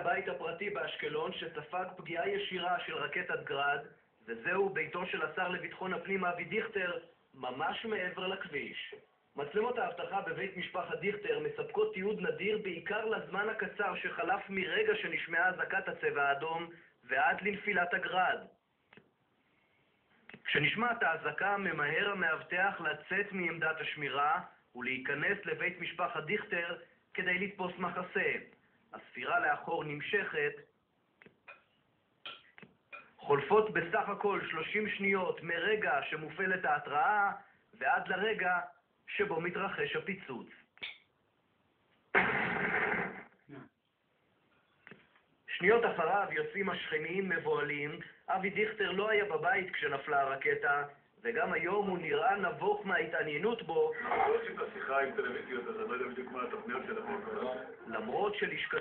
הבית הפרטי באשקלון שספג פגיעה ישירה של רקטת גראד, וזהו ביתו של השר לביטחון הפנים אבי דיכטר, ממש מעבר לכביש. מצלמות האבטחה בבית משפחת דיכטר מספקות תיעוד נדיר בעיקר לזמן הקצר שחלף מרגע שנשמעה אזעקת הצבע האדום ועד לנפילת הגראד. כשנשמעת האזעקה ממהר המאבטח לצאת מעמדת השמירה ולהיכנס לבית משפחת דיכטר כדי לתפוס מחסה. הספירה לאחור נמשכת. חולפות בסך הכל 30 שניות מרגע שמופעלת ההתראה ועד לרגע שבו מתרחש הפיצוץ. שניות אחריו יוצאים השכנים מבוהלים. אבי דיכטר לא היה בבית כשנפלה הרקטה, וגם היום הוא נראה נבוך מההתעניינות בו. לא עושים את השיחה עם טלוויזיות, אז אני לא יודע בדיוק מה התוכניות שלכם. למרות שלשכתו